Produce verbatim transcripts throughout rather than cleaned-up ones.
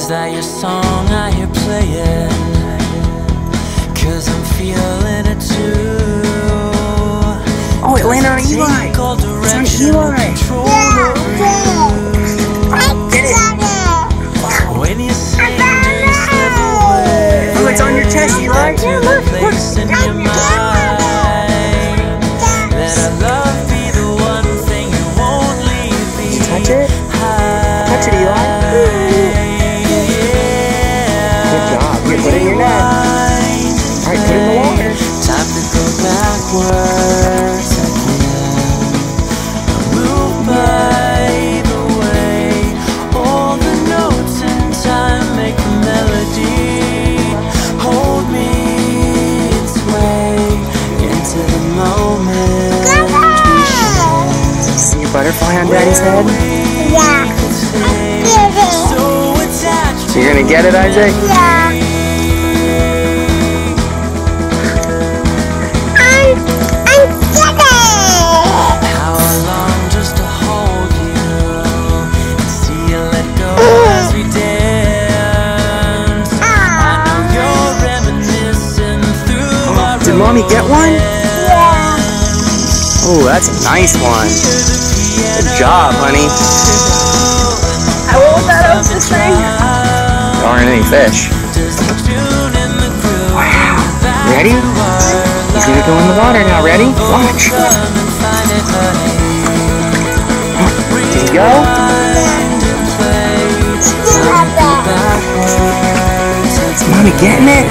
Is that your song I hear playing? Cause I'm feeling it too. Oh, it landed on Eli. It's on Eli. When you sing, dreams slip away. Oh, it's on your chest, Eli. Yeah, look, look. In your mind, let our love be the one thing you won't leave me. Touch it. Touch it, Eli. Good job. Here, put it in your net. All right, put it in the water. Time to go backwards again. Move by the way. All the notes in time make the melody. Hold me and sway into the moment. See your butterfly on Daddy's head? Yeah. So you're gonna get it, Isaac? Yeah. I'm, I'm getting. How long just to hold you and see you let go as we dance. I know you're reminiscing through our Did Mommy get one? Yeah. Oh, that's a nice one. Good job, honey. How old that up this thing? There aren't any fish. Wow. Ready? He's gonna go in the water now. Ready? Watch. Did he go? Is Mommy getting it?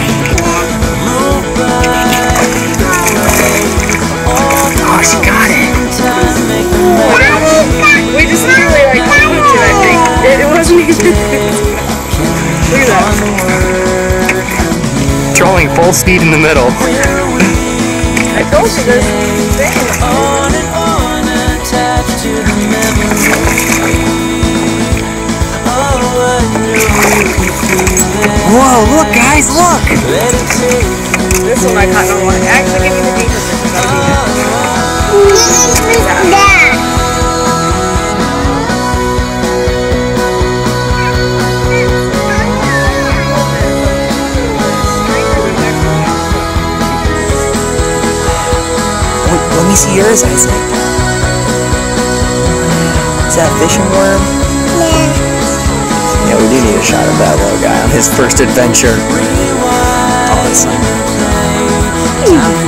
Oh, she got it. We just really like pooped it, I think. It, it wasn't even. Look at that. Trolling full speed in the middle. I told you this thing. On and on attached to the memory. Oh, I knew you could feel it. Whoa, look guys, look! Let it take you. This one I caught on one. Actually, give me the deeper Let me see yours, Isaac. Is that fishing worm? Yeah. Yeah, we do need a shot of that little guy on his first adventure. Oh, it's